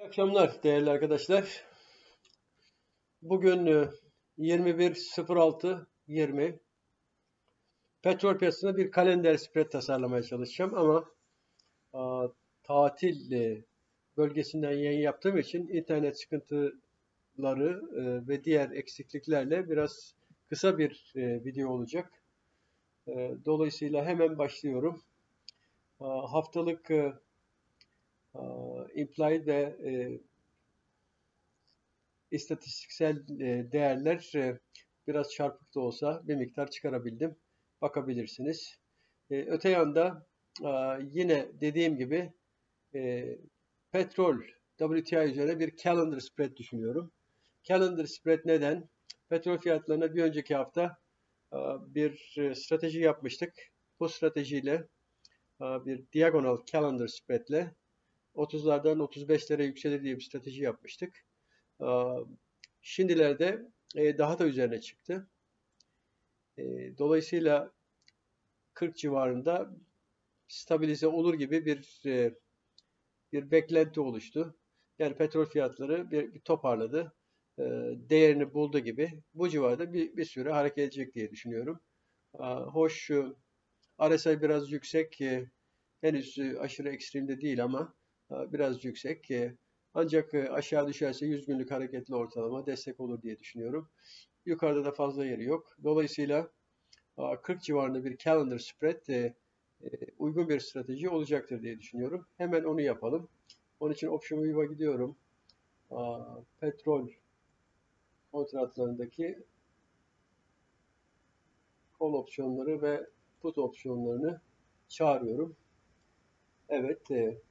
Akşamlar değerli arkadaşlar. Bugün 21.06.20 petrol piyasasına bir kalender spread tasarlamaya çalışacağım ama tatil bölgesinden yayın yaptığım için internet sıkıntıları ve diğer eksikliklerle biraz kısa bir video olacak. Dolayısıyla hemen başlıyorum. Haftalık implied ve istatistiksel değerler biraz çarpık da olsa bir miktar çıkarabildim. Bakabilirsiniz. Öte yanda yine dediğim gibi petrol WTI üzerine bir calendar spread düşünüyorum. Calendar spread neden? Petrol fiyatlarına bir önceki hafta bir strateji yapmıştık. Bu stratejiyle bir diagonal calendar spread ile 30'lardan 35'lere yükselir diye bir strateji yapmıştık. Şimdilerde daha da üzerine çıktı. Dolayısıyla 40 civarında stabilize olur gibi bir beklenti oluştu. Yani petrol fiyatları bir toparladı. Değerini buldu gibi. Bu civarda bir süre hareket edecek diye düşünüyorum. Hoş RSI biraz yüksek. Henüz aşırı ekstremde değil ama biraz yüksek. Ancak aşağı düşerse 100 günlük hareketli ortalama destek olur diye düşünüyorum. Yukarıda da fazla yeri yok. Dolayısıyla 40 civarında bir calendar spread uygun bir strateji olacaktır diye düşünüyorum. Hemen onu yapalım. Onun için Option View'a gidiyorum. Petrol kontratlarındaki call opsiyonları ve put opsiyonlarını çağırıyorum. Evet,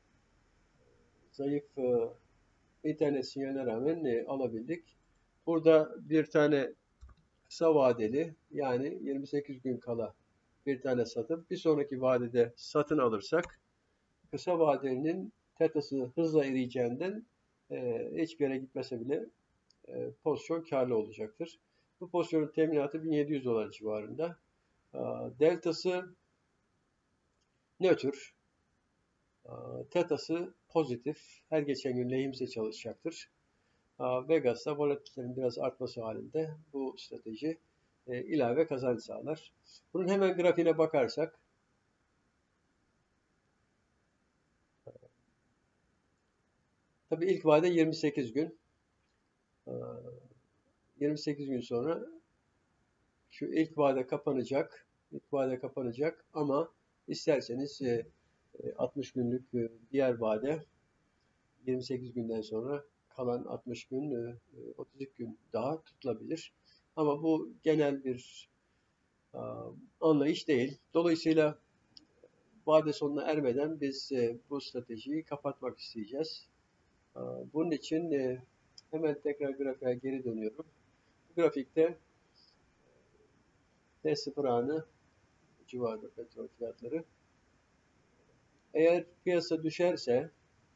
zayıf internet sinyaline rağmen alabildik. Burada bir tane kısa vadeli, yani 28 gün kala bir tane satıp bir sonraki vadede satın alırsak kısa vadelinin tetası hızla eriyeceğinden hiçbir yere gitmese bile pozisyon karlı olacaktır. Bu pozisyonun teminatı 1700 dolar civarında. Deltası nötr. Tetası pozitif. Her geçen gün lehimize çalışacaktır. Vegas'ta volatilitenin biraz artması halinde bu strateji ilave kazanç sağlar. Bunun hemen grafiğine bakarsak tabii ilk vade 28 gün. 28 gün sonra şu ilk vade kapanacak. İlk vade kapanacak ama isterseniz 60 günlük diğer vade 28 günden sonra kalan 60 gün 32 gün daha tutulabilir. Ama bu genel bir anlayış değil. Dolayısıyla vade sonuna ermeden biz bu stratejiyi kapatmak isteyeceğiz. Bunun için hemen tekrar grafiğe geri dönüyorum. Bu grafikte T0 anı civarında petrol fiyatları. Eğer piyasa düşerse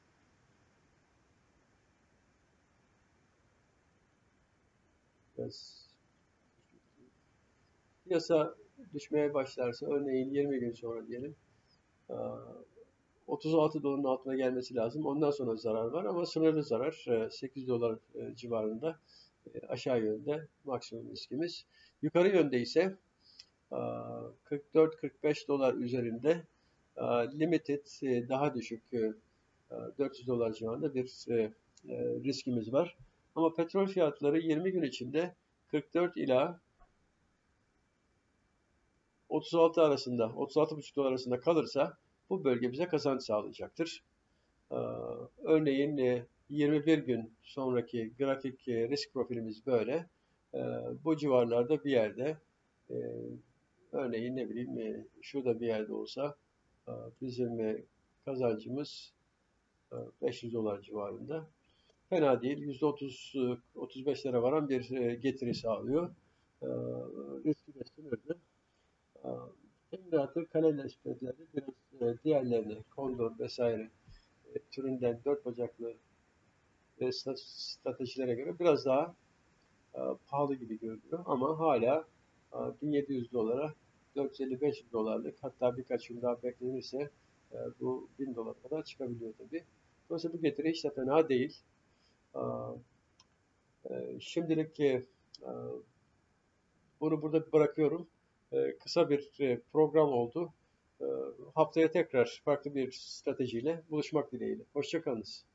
piyasa düşmeye başlarsa örneğin 20 gün sonra diyelim 36 doların altına gelmesi lazım. Ondan sonra zarar var ama sınırlı zarar 8 dolar civarında aşağı yönde maksimum riskimiz. Yukarı yönde ise 44-45 dolar üzerinde limited daha düşük 400 dolar civarında bir riskimiz var. Ama petrol fiyatları 20 gün içinde 44 ila 36 arasında, 36,5 dolar arasında kalırsa bu bölge bize kazanç sağlayacaktır. Örneğin 21 gün sonraki grafik risk profilimiz böyle. Bu civarlarda bir yerde örneğin ne bileyim şurada bir yerde olsa bizim kazancımız 500 dolar civarında. Fena değil. %30-35'lere varan bir getiri sağlıyor. Riski de sınırlı. Teminatı kalender spreadlerde biraz diğerlerine, kondor vesaire türünden dört bacaklı stratejilere göre biraz daha pahalı gibi görünüyor ama hala 1700 dolara 450-500 dolarlık, hatta birkaç gün daha beklenirse bu 1000 dolara kadar çıkabiliyor tabii. Dolayısıyla bu getiri hiç de fena değil. Şimdilik bunu burada bırakıyorum. Kısa bir program oldu. Haftaya tekrar farklı bir stratejiyle buluşmak dileğiyle. Hoşça kalınız.